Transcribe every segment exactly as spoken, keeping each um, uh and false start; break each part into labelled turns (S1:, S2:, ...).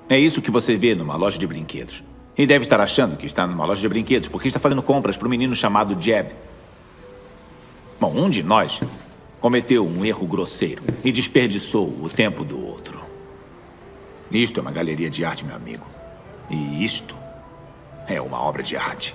S1: É isso que você vê numa loja de brinquedos. E deve estar achando que está numa loja de brinquedos porque está fazendo compras para um menino chamado Jeb. Bom, um de nós cometeu um erro grosseiro e desperdiçou o tempo do outro. Isto é uma galeria de arte, meu amigo. E isto é uma obra de arte.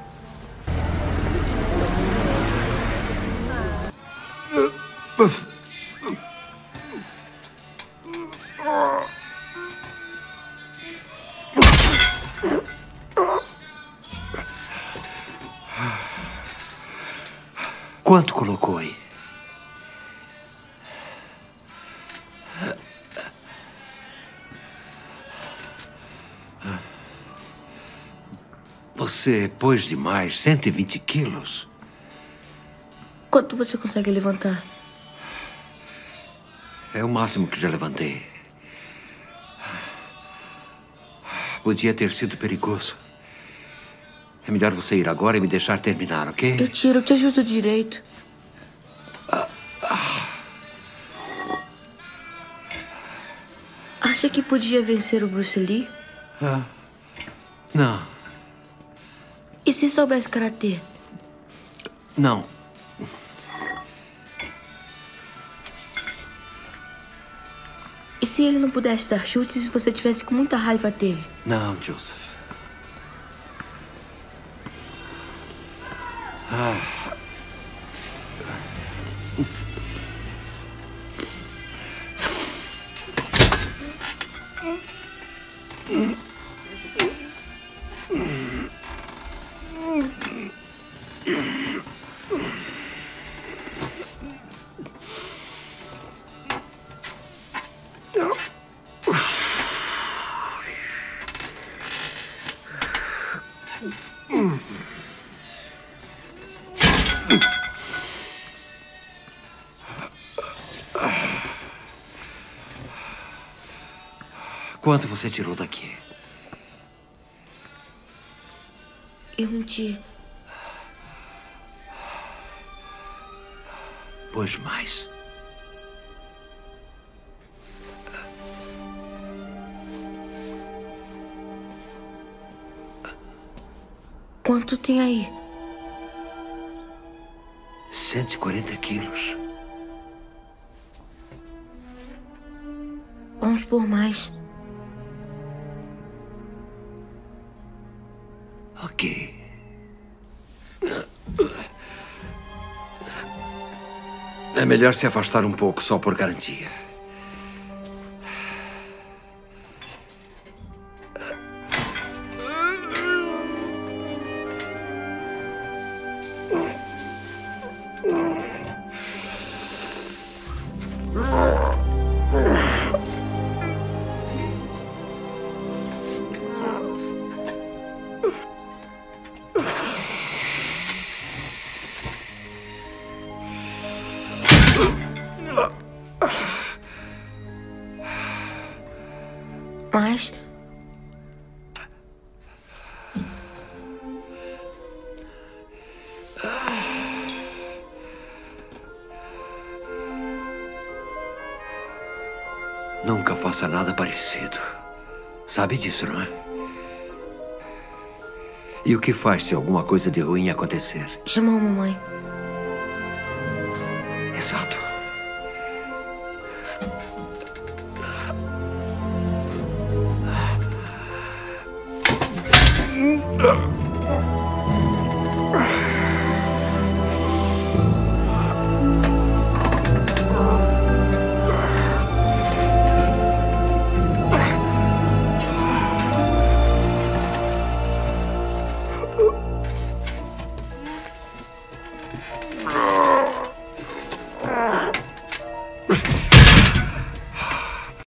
S2: Quanto colocou aí? Você pôs demais, cento e vinte quilos.
S3: Quanto você consegue levantar?
S2: É o máximo que já levantei. Podia ter sido perigoso. É melhor você ir agora e me deixar terminar, ok?
S3: Eu tiro, eu te ajudo direito.
S2: Ah, ah.
S3: Acha que podia vencer o Bruce Lee?
S2: Ah, não.
S3: E se soubesse karatê?
S2: Não.
S3: E se ele não pudesse dar chutes e você tivesse com muita raiva dele?
S2: Não, Joseph. Ah. Quanto você tirou daqui?
S3: Eu menti.
S2: Pôs mais.
S3: Quanto tem aí?
S2: cento e quarenta quilos.
S3: Vamos por mais.
S2: Ok. É melhor se afastar um pouco, só por garantia.
S3: Mas...
S2: Nunca faça nada parecido. Sabe disso, não é? E o que faz se alguma coisa de ruim acontecer?
S3: Chamou a mamãe.
S2: Exato. Ah!